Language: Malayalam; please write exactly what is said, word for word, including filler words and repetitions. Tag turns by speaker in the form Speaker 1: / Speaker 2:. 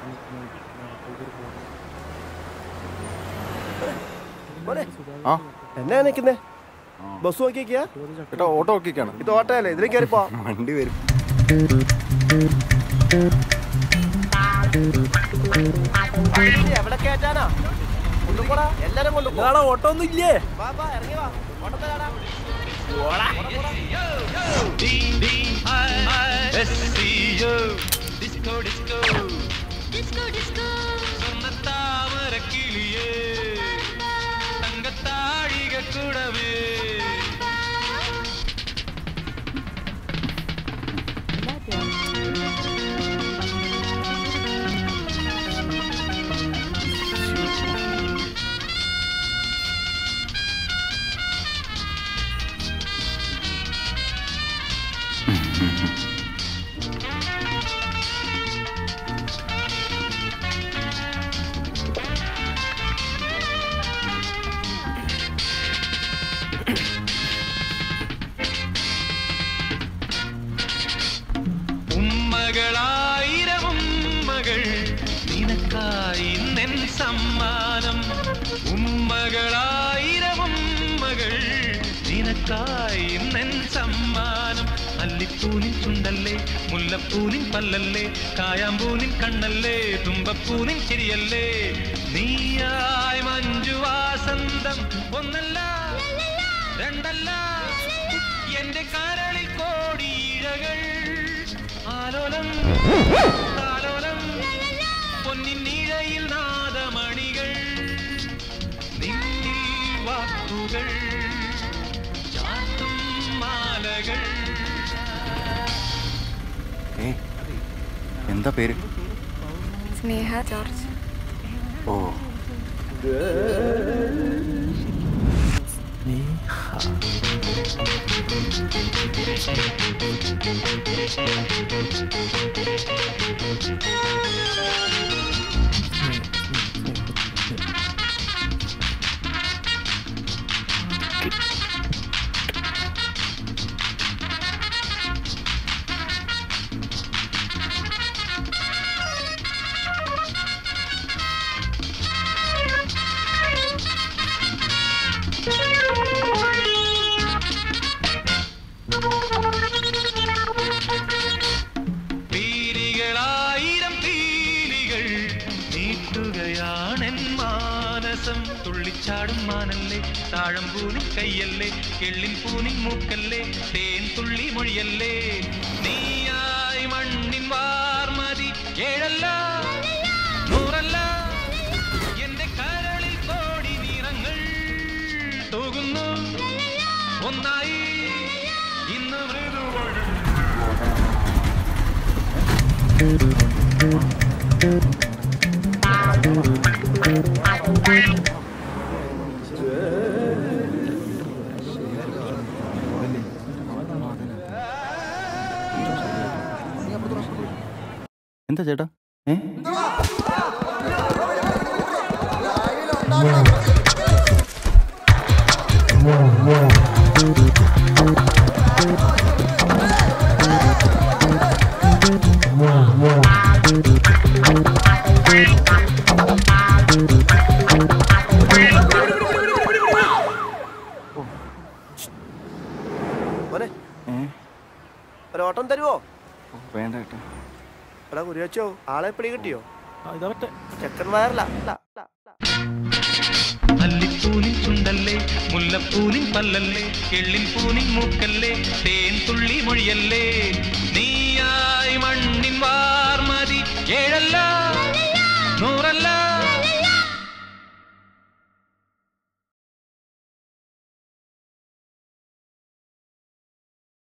Speaker 1: എന്നാ നിക്കുന്നേ? ബസ് നോക്കിയാ?
Speaker 2: ഓട്ടോ നോക്കിക്കാണ്.
Speaker 1: ഇത് ഓട്ടോയല്ലേ? ഇതിലേക്ക് കയറിപ്പോ.
Speaker 2: വണ്ടി വരും.
Speaker 1: എവിടെ കേറ്റാനാ? കൊണ്ടുപോടാ, എല്ലാരും കൊണ്ടുപോ. ഓട്ടോ ഒന്നും ഇല്ലേ? ഇറങ്ങി വാ, ഓട്ടത്തിലാടാ.
Speaker 3: അല്ലിപ്പൂനിൻ ചുണ്ടല്ലേ, മുല്ലപ്പൂനിൻ പല്ലല്ലേ, കായാമ്പൂനിൻ കണ്ണല്ലേ, തുമ്പപ്പൂനിൻ ചിരിയല്ലേ, നീയായി മഞ്ജുവാസന്തം ഒന്നല്ല രണ്ടല്ല, എന്റെ കരളിൽ കോടിയിഴകൾ, ആലോലം ആലോലം പൊന്നിൻ നീഴയിൽ നാദമണികൾ, നിന്നിൽ വാക്കുകൾ ചാർത്തും മാലകൾ.
Speaker 2: എന്താ പേര്?
Speaker 4: സ്നേഹ ജോർജ്.
Speaker 2: ഓ
Speaker 3: തുള്ളിച്ചാടും മാനല്ലേ, താഴമ്പൂനിൻ കയ്യല്ലേ, എള്ളിൻ പൂനിൻ മൂക്കല്ലേ, തേൻ തുള്ളി മൊഴിയല്ലേ, നീയായി മണ്ണിൻ വാർമതി ഏഴല്ല നൂറല്ല, എന്റെ കരളിൽ കോടി നിറങ്ങൾ തൂകുന്നു ഒന്നായി ഇന്ന് മൃദുവഴി.
Speaker 2: എന്താ ചേട്ടാ? ഏ
Speaker 1: ഒരോട്ടം തരുവോ?
Speaker 2: വേണ്ട ചേട്ടാ.
Speaker 1: എടാ കുരിയച്ചോ, ആളെ പിടി കിട്ടിയോ? ചെക്കൻ വയറില്ല.
Speaker 3: അല്ലിപ്പൂനിൻ ചുണ്ടല്ലേ, മുല്ലപ്പൂനിൻ പല്ലല്ലേ, എള്ളിൻ പൂനിൻ മൂക്കല്ലേ, തേൻ തുള്ളി മൊഴിയല്ലേ,